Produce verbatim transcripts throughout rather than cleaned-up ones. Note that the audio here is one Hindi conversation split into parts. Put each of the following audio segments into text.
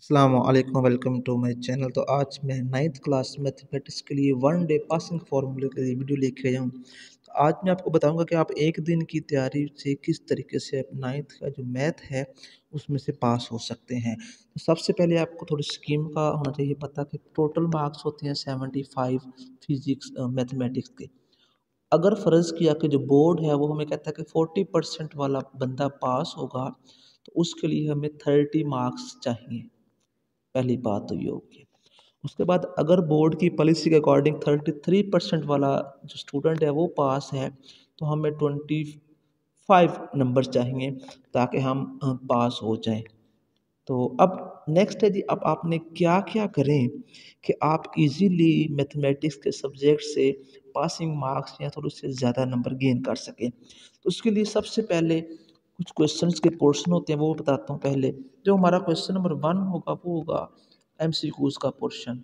अस्सलाम वालेकुम, वेलकम टू माय चैनल। तो आज मैं नाइन्थ क्लास मैथमेटिक्स के लिए वन डे पासिंग फार्मूले के लिए वीडियो लेके आया हूँ। तो आज मैं आपको बताऊंगा कि आप एक दिन की तैयारी से किस तरीके से आप नाइन्थ का जो मैथ है उसमें से पास हो सकते हैं। तो सबसे पहले आपको थोड़ी स्कीम का होना चाहिए पता कि टोटल मार्क्स होते हैं सेवेंटी फाइव फिजिक्स मैथमेटिक्स के। अगर फ़र्ज़ किया कि जो बोर्ड है वो हमें कहता है कि फोर्टी परसेंट वाला बंदा पास होगा, तो उसके लिए हमें थर्टी मार्क्स चाहिए। पहली बात तो ये होगी। उसके बाद अगर बोर्ड की पॉलिसी के अकॉर्डिंग थर्टी थ्री परसेंट वाला जो स्टूडेंट है वो पास है, तो हमें ट्वेंटी फाइव नंबर चाहिए ताकि हम अ, पास हो जाएं। तो अब नेक्स्ट है जी, अब आपने क्या क्या करें कि आप इजीली मैथमेटिक्स के सब्जेक्ट से पासिंग मार्क्स या थोड़े से ज़्यादा नंबर गेन कर सकें। तो उसके लिए सबसे पहले कुछ क्वेश्चंस के पोर्शन होते हैं वो बताता हूँ। पहले जो हमारा क्वेश्चन नंबर वन होगा वो होगा एमसीक्यूज का पोर्शन।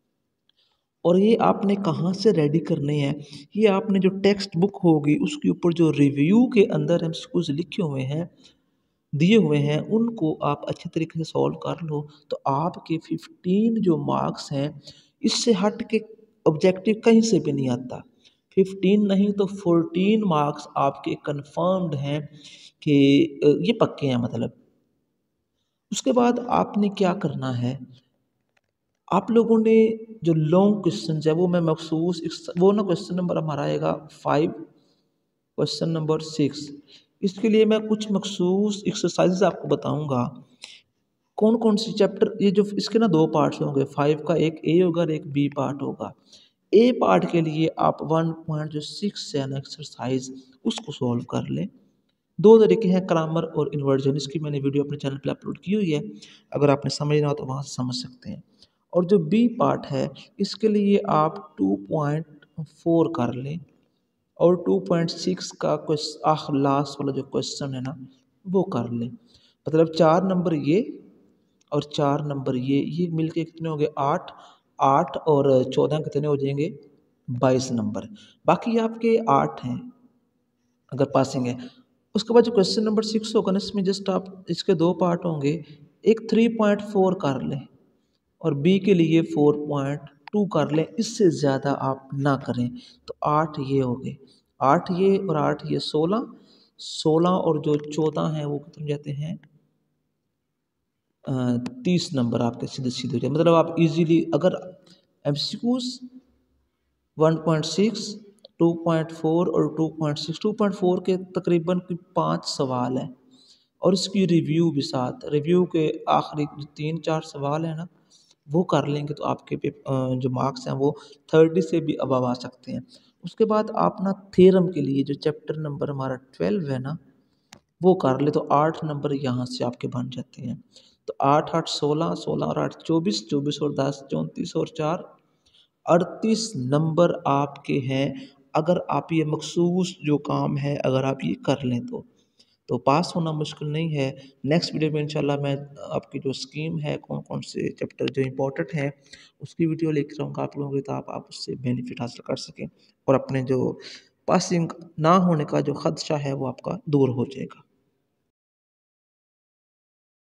और ये आपने कहाँ से रेडी करने हैं, ये आपने जो टेक्स्ट बुक होगी उसके ऊपर जो रिव्यू के अंदर एमसीक्यूज लिखे हुए हैं दिए हुए हैं उनको आप अच्छे तरीके से सॉल्व कर लो। तो आपके फिफ्टीन जो मार्क्स हैं, इससे हट के ऑब्जेक्टिव कहीं से भी नहीं आता। फिफ्टीन नहीं तो फोर्टीन मार्क्स आपके कंफर्म्ड हैं कि अ, ये पक्के हैं मतलब। उसके बाद आपने क्या करना है, आप लोगों ने जो लॉन्ग क्वेश्चन है वो मैं मखसूस इस- वो ना क्वेश्चन नंबर हमारा आएगा फाइव, क्वेश्चन नंबर सिक्स। इसके लिए मैं कुछ मखसूस एक्सरसाइजेज आपको बताऊंगा। कौन कौन सी चैप्टर ये जो इसके ना दो पार्ट्स होंगे, फाइव का एक ए होगा और एक बी पार्ट होगा। ए पार्ट के लिए आप वन पॉइंट जो सिक्स है ना एक्सरसाइज उसको सॉल्व कर लें। दो तरीके हैं, क्रामर और इन्वर्जन। इसकी मैंने वीडियो अपने चैनल पे अपलोड की हुई है, अगर आपने समझना हो तो वहाँ से समझ सकते हैं। और जो बी पार्ट है इसके लिए आप टू पॉइंट फोर कर लें और टू पॉइंट सिक्स का क्वेश्चन आख लास्ट वाला जो क्वेश्चन है ना वो कर लें। मतलब चार नंबर ये और चार नंबर ये ये मिलके कितने हो गए आठ। आठ और चौदह कितने हो जाएंगे, बाईस नंबर। बाकी आपके आठ हैं अगर पासिंग है। उसके बाद जो क्वेश्चन नंबर सिक्स होगा ना, इसमें जस्ट आप इसके दो पार्ट होंगे। एक थ्री पॉइंट फोर कर लें और बी के लिए फोर पॉइंट टू कर लें, इससे ज़्यादा आप ना करें। तो आठ ये हो गए, आठ ये और आठ ये सोलह। सोलह और जो चौदह हैं वो कितने जाते हैं, तीस नंबर आपके सीधे सीधे हो जाए। मतलब आप इजीली अगर MCQs one point six, two point four और two point six, two point four के तकरीबन कोई पाँच सवाल हैं और इसकी रिव्यू भी साथ। रिव्यू के आखिरी जो तीन चार सवाल हैं ना वो कर लेंगे तो आपके पे अ, जो मार्क्स हैं वो थर्टी से भी अबव आ सकते हैं। उसके बाद आप ना थ्योरम के लिए जो चैप्टर नंबर हमारा ट्वेल्व है ना वो कर ले, तो आठ नंबर यहाँ से आपके बन जाते हैं। तो आठ आठ सोलह, सोलह और आठ चौबीस, चौबीस और दस चौंतीस और चार अड़तीस नंबर आपके हैं। अगर आप ये मखसूस जो काम है अगर आप ये कर लें तो तो पास होना मुश्किल नहीं है। नेक्स्ट वीडियो में इंशाल्लाह मैं आपकी जो स्कीम है कौन कौन से चैप्टर जो इम्पोर्टेंट है उसकी वीडियो लेकर आऊँगा आप लोगों की, तो आप, आप उससे बेनिफिट हासिल कर सकें और अपने जो पासिंग ना होने का जो खदशा है वो आपका दूर हो जाएगा।